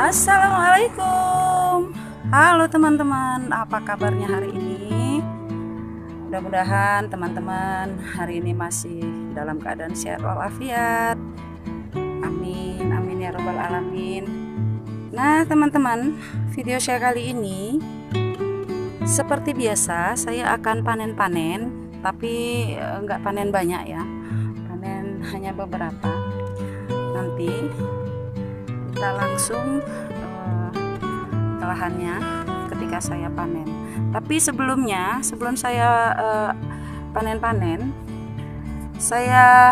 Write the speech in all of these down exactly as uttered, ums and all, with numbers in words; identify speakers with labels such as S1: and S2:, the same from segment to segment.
S1: Assalamualaikum. Halo teman-teman, apa kabarnya hari ini? Mudah-mudahan teman-teman hari ini masih dalam keadaan sehat walafiat. Amin, amin ya robbal alamin. Nah teman-teman, video saya kali ini seperti biasa saya akan panen-panen, tapi enggak panen banyak ya, panen hanya beberapa. Nanti kita langsung uh, ke lahannya ketika saya panen. Tapi sebelumnya, sebelum saya panen-panen, uh, saya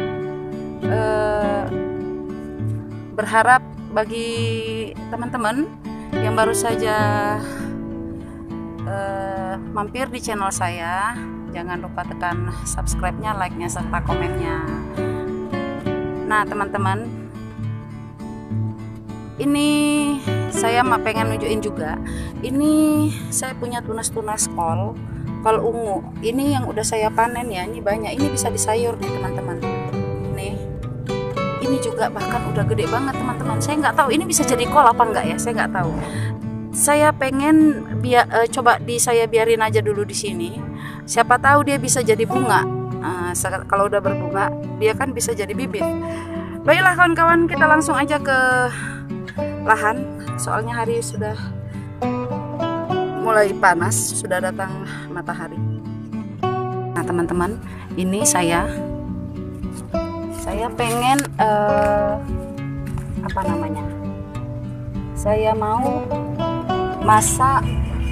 S1: uh, berharap bagi teman-teman yang baru saja uh, mampir di channel saya, jangan lupa tekan subscribe-nya, like-nya, serta komennya. Nah teman-teman, ini saya mah pengen nunjukin juga. Ini saya punya tunas-tunas kol, kol ungu. Ini yang udah saya panen ya. Ini banyak. Ini bisa disayur nih teman-teman. Nih, ini juga bahkan udah gede banget teman-teman. Saya nggak tahu ini bisa jadi kol apa enggak ya. Saya nggak tahu. Saya pengen biar uh, coba di saya biarin aja dulu di sini. Siapa tahu dia bisa jadi bunga. Uh, kalau udah berbunga, dia kan bisa jadi bibit. Baiklah kawan-kawan, kita langsung aja ke lahan, soalnya hari sudah mulai panas, sudah datang matahari. Nah teman-teman, ini saya saya pengen uh, apa namanya, saya mau masak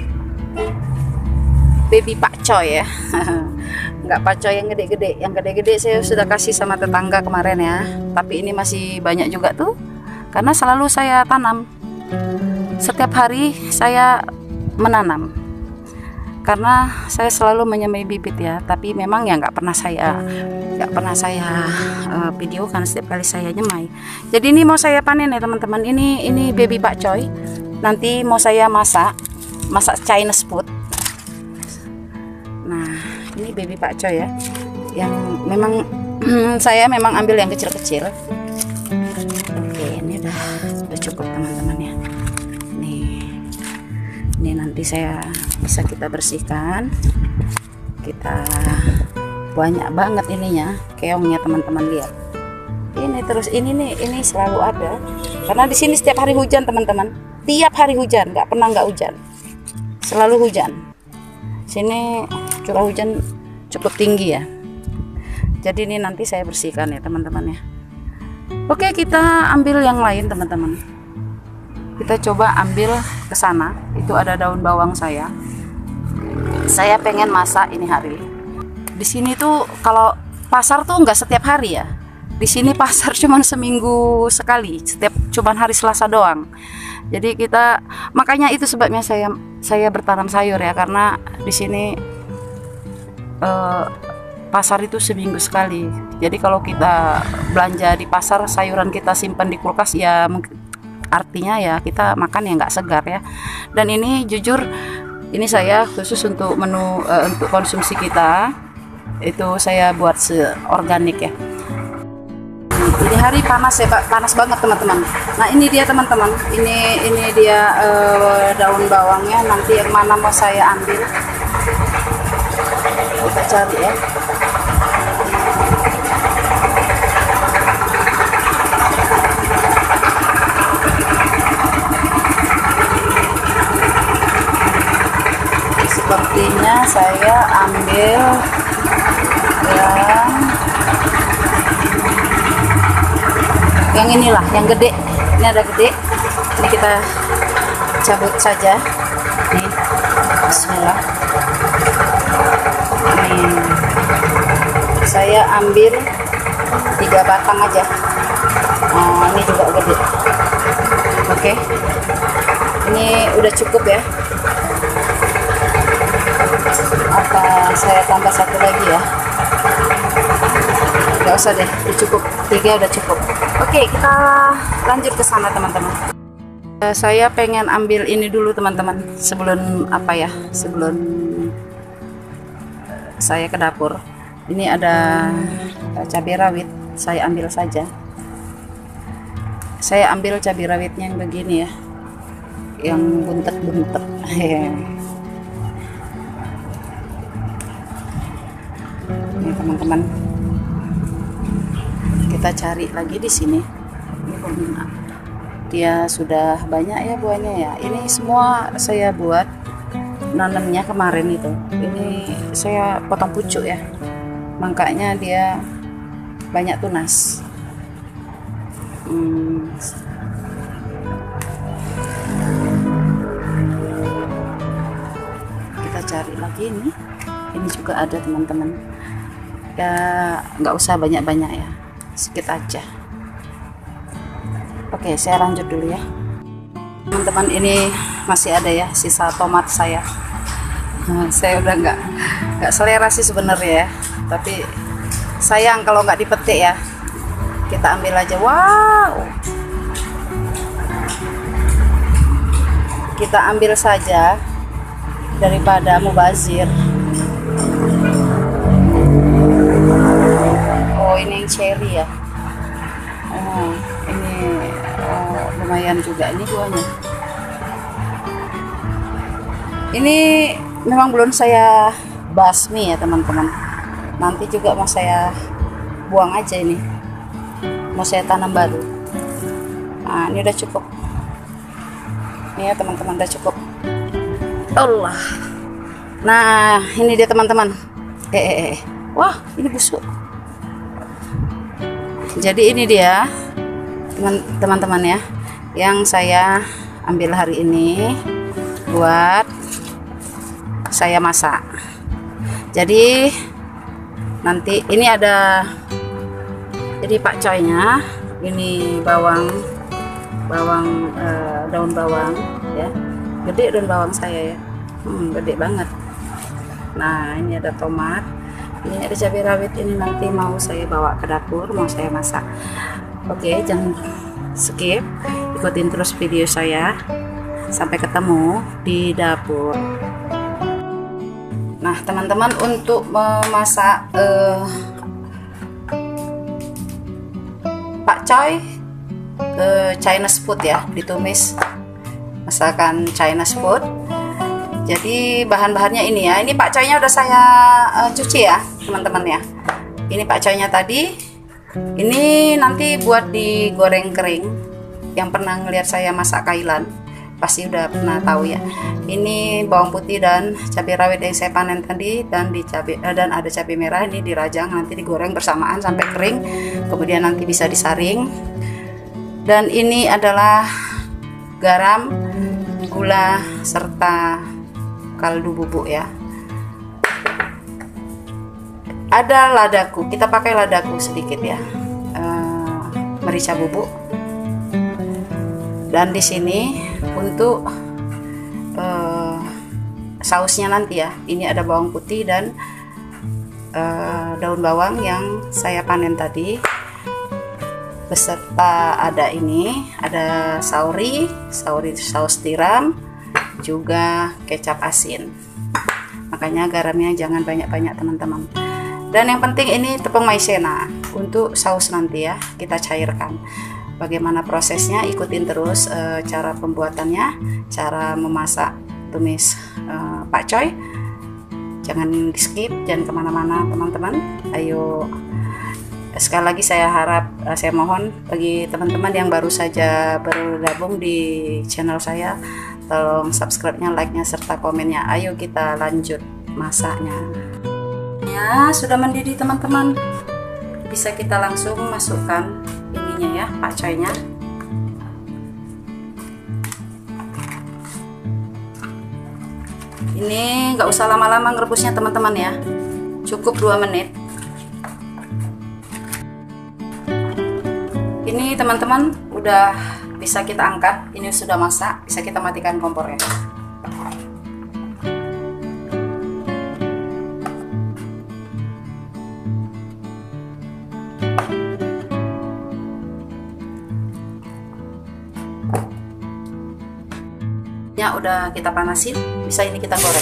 S1: baby pakcoy ya. Nggak pakcoy yang gede-gede, yang gede-gede saya sudah kasih sama tetangga kemarin ya, tapi ini masih banyak juga tuh. Karena selalu saya tanam, setiap hari saya menanam, karena saya selalu menyemai bibit ya. Tapi memang ya nggak pernah saya nggak pernah saya uh, videokan setiap kali saya nyemai. Jadi ini mau saya panen ya teman-teman. Ini ini baby pakcoy. Nanti mau saya masak masak Chinese food. Nah ini baby pakcoy ya, yang memang saya memang ambil yang kecil-kecil. Udah cukup teman-teman ya. Nih, ini nanti saya bisa kita bersihkan. Kita banyak banget ininya, keongnya teman-teman, lihat. Ini terus ini nih, ini selalu ada. Karena di sini setiap hari hujan teman-teman. Tiap hari hujan, nggak pernah nggak hujan. Selalu hujan. Sini curah hujan cukup tinggi ya. Jadi ini nanti saya bersihkan ya teman-teman ya. Oke, kita ambil yang lain teman-teman. Kita coba ambil ke sana. Itu ada daun bawang saya. Saya pengen masak ini hari. Di sini tuh kalau pasar tuh nggak setiap hari ya. Di sini pasar cuma seminggu sekali. Setiap cuman hari Selasa doang. Jadi kita, makanya itu sebabnya saya saya bertanam sayur ya, karena di sini eh, pasar itu seminggu sekali. Jadi kalau kita belanja di pasar, sayuran kita simpan di kulkas ya, artinya ya kita makan ya nggak segar ya. Dan ini jujur, ini saya khusus untuk menu uh, untuk konsumsi kita, itu saya buat seorganik ya. Ini hari panas ya Pak, panas banget teman-teman. Nah ini dia teman-teman, ini ini dia uh, daun bawangnya. Nanti yang mana mau saya ambil, kita cari ya. Sepertinya saya ambil yang yang inilah, yang gede. Ini ada gede. Ini kita cabut saja. Nih, bismillah. Nih, saya ambil tiga batang aja. Nah, ini juga gede. Oke, ini udah cukup ya. Apa saya tambah satu lagi ya? Gak usah deh, udah cukup, tiga udah cukup. Oke, kita lanjut ke sana teman-teman. Uh, saya pengen ambil ini dulu teman-teman, sebelum apa ya, sebelum saya ke dapur. Ini ada cabai rawit, saya ambil saja. saya ambil cabai rawitnya yang begini ya, yang buntet-buntet. Ini teman-teman, kita cari lagi di sini. Dia sudah banyak ya buahnya ya. Ini semua saya buat nanamnya kemarin itu. Ini saya potong pucuk ya, makanya dia banyak tunas. Hmm. Kita cari lagi ini. Ini juga ada teman-teman. Ya nggak usah banyak-banyak ya, sedikit aja. Oke, saya lanjut dulu ya teman-teman. Ini masih ada ya sisa tomat saya. Nah, saya udah nggak nggak selera sih sebenarnya ya, tapi sayang kalau nggak dipetik ya. Kita ambil aja. Wow, kita ambil saja daripada mubazir. Oh, ini yang cherry ya. Oh, ini oh, lumayan juga ini buahnya. Ini memang belum saya basmi ya teman-teman. Nanti juga mau saya buang aja ini. Mau saya tanam baru. Nah, ini udah cukup. Ini ya teman-teman, udah cukup. Allah. Nah, ini dia teman-teman. Eh, eh, eh. Wah, ini busuk. Jadi ini dia teman-teman ya, yang saya ambil hari ini buat saya masak. Jadi nanti ini ada, jadi pakcoynya ini bawang bawang eh, daun bawang ya, gede daun bawang saya ya, hmm, gede banget. Nah, ini ada tomat, ini ada cabai rawit. Ini nanti mau saya bawa ke dapur, mau saya masak. Oke, jangan skip, ikutin terus video saya sampai ketemu di dapur. Nah teman-teman, untuk memasak eh, pakcoy eh, Chinese food ya, ditumis masakan Chinese food. Jadi bahan-bahannya ini ya. Ini pakcoynya udah saya uh, cuci ya teman-teman ya. Ini pakcoynya tadi. Ini nanti buat digoreng kering. Yang pernah ngelihat saya masak kailan pasti udah pernah tahu ya. Ini bawang putih dan cabai rawit yang saya panen tadi, dan di cabai uh, dan ada cabai merah. Ini dirajang, nanti digoreng bersamaan sampai kering. Kemudian nanti bisa disaring. Dan ini adalah garam, gula, serta kaldu bubuk ya. Ada ladaku, kita pakai ladaku sedikit ya, e, merica bubuk. Dan di sini untuk e, sausnya nanti ya, ini ada bawang putih dan e, daun bawang yang saya panen tadi, beserta ada ini, ada sauri, sauri saus tiram, juga kecap asin. Makanya garamnya jangan banyak-banyak teman-teman. Dan yang penting ini tepung maizena untuk saus nanti ya, kita cairkan. Bagaimana prosesnya, ikutin terus e, cara pembuatannya, cara memasak tumis e, pakcoy. Jangan di skip, jangan kemana-mana teman-teman. Ayo, sekali lagi saya harap, saya mohon bagi teman-teman yang baru saja bergabung di channel saya, tolong subscribe-nya, like-nya, serta komennya. Ayo kita lanjut masaknya. Ya, sudah mendidih teman-teman. Bisa kita langsung masukkan ininya ya, pakcoynya. Ini nggak usah lama-lama ngerebusnya teman-teman ya. Cukup dua menit. Ini teman-teman udah bisa kita angkat. Ini sudah masak, bisa kita matikan kompornya. Ya udah kita panasin, bisa ini kita goreng.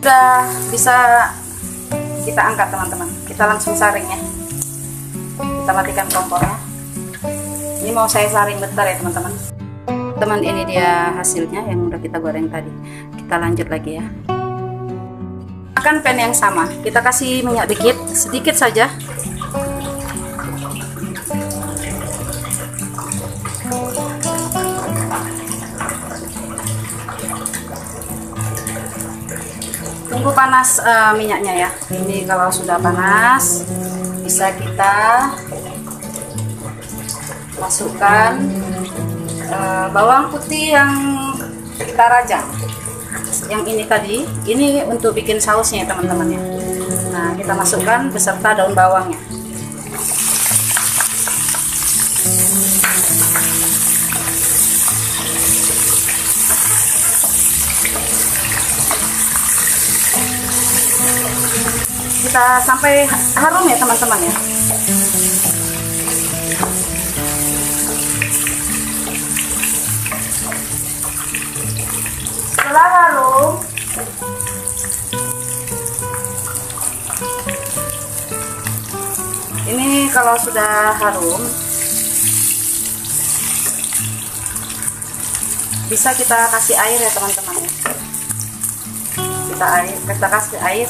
S1: sudah bisa kita angkat teman-teman. Kita langsung saring ya. Kita matikan kompornya. Ini mau saya saring bentar ya teman-teman. Teman, ini dia hasilnya yang udah kita goreng tadi. Kita lanjut lagi ya. Akan pan yang sama, kita kasih minyak dikit, sedikit saja. Tunggu panas uh, minyaknya ya. Ini kalau sudah panas, bisa kita masukkan uh, bawang putih yang kita rajang. Yang ini tadi, ini untuk bikin sausnya teman-teman ya. Nah, kita masukkan beserta daun bawangnya. Kita sampai harum ya teman-teman ya. Setelah harum, ini kalau sudah harum, bisa kita kasih air ya teman-teman ya. Kita air, kita kasih air.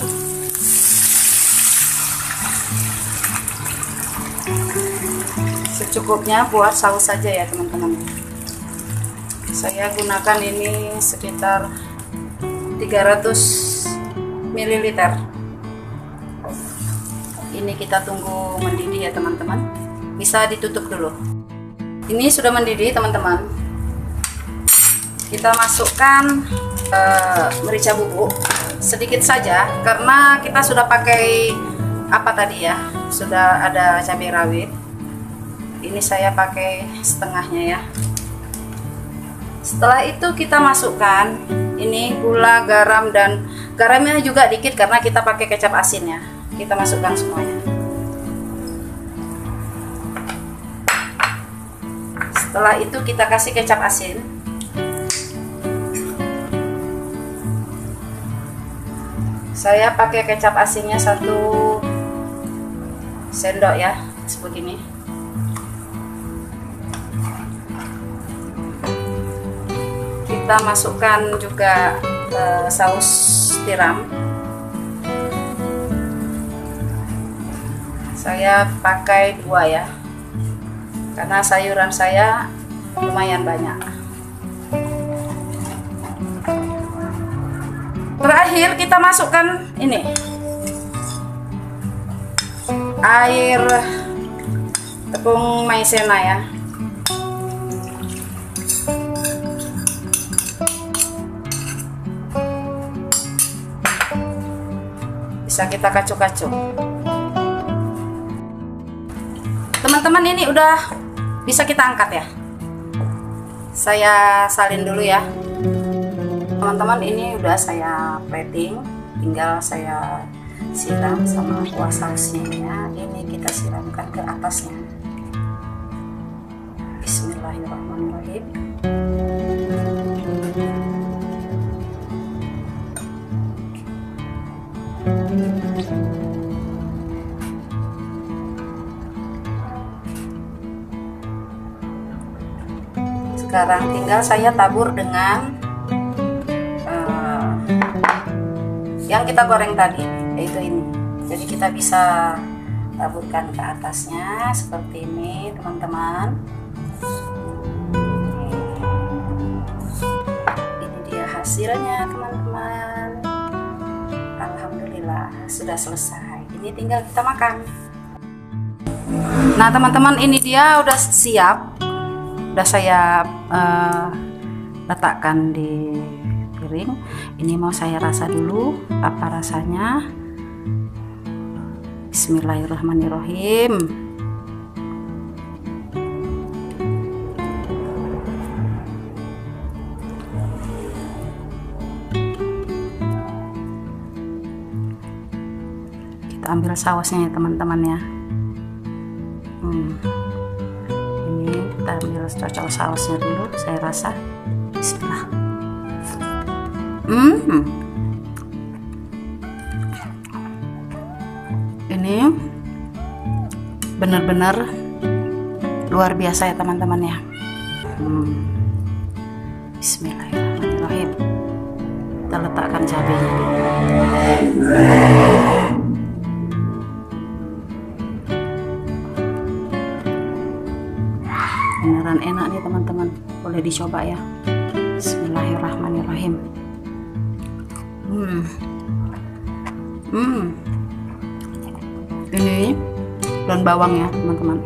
S1: Secukupnya buat saus saja ya teman-teman. Saya gunakan ini sekitar tiga ratus mililiter. Ini kita tunggu mendidih ya teman-teman. Bisa ditutup dulu. Ini sudah mendidih teman-teman. Kita masukkan uh, merica bubuk sedikit saja karena kita sudah pakai apa tadi ya, sudah ada cabai rawit. Ini saya pakai setengahnya ya. Setelah itu kita masukkan ini gula, garam, dan garamnya juga dikit karena kita pakai kecap asinnya. Kita masukkan semuanya. Setelah itu kita kasih kecap asin. Saya pakai kecap asinnya satu sendok ya, seperti ini. Kita masukkan juga uh, saus tiram. Saya pakai dua ya, karena sayuran saya lumayan banyak. Terakhir kita masukkan ini air tepung maizena ya. Bisa kita kacau-kacau. Teman-teman, ini udah bisa kita angkat ya. Saya salin dulu ya. Teman-teman, ini udah saya plating, tinggal saya siram sama kuah sausnya ya. Ini kita siramkan ke atasnya. Bismillahirrahmanirrahim. Sekarang tinggal saya tabur dengan uh, yang kita goreng tadi, yaitu ini. Jadi kita bisa taburkan ke atasnya seperti ini teman-teman. Ini dia hasilnya teman-teman. Alhamdulillah sudah selesai. Ini tinggal kita makan. Nah teman-teman, ini dia udah siap. Udah saya uh, letakkan di piring. Ini mau saya rasa dulu apa rasanya. Bismillahirrahmanirrahim. Kita ambil sausnya ya teman-teman ya. Hmm. Ini kita ambil cocok sausnya dulu, saya rasa. Bismillah. Hmm. Ini benar-benar luar biasa ya teman-teman ya. hmm. Bismillahirrahmanirrahim. Kita letakkan cabenya. Beneran enak nih teman-teman, boleh dicoba ya. Bismillahirrahmanirrahim. Hmm. Hmm. Ini daun bawang ya teman-teman.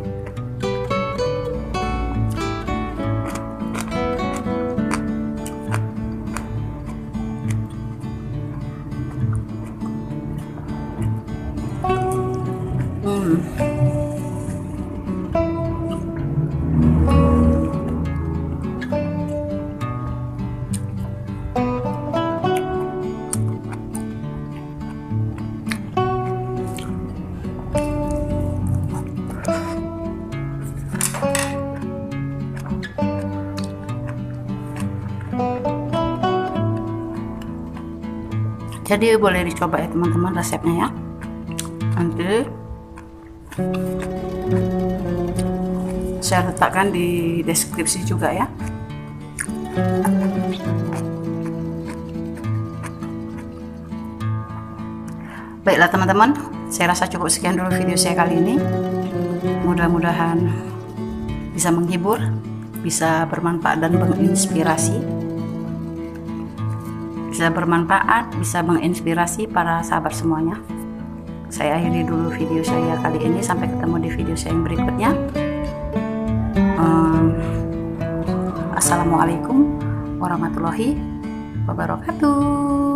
S1: Hmm. Jadi boleh dicoba ya teman-teman resepnya ya. Nanti saya letakkan di deskripsi juga ya. Baiklah teman-teman, saya rasa cukup sekian dulu video saya kali ini. Mudah-mudahan bisa menghibur, bisa bermanfaat dan menginspirasi. Bisa bermanfaat, bisa menginspirasi para sahabat semuanya. Saya akhiri dulu video saya kali ini. Sampai ketemu di video saya yang berikutnya. um, Assalamualaikum warahmatullahi wabarakatuh.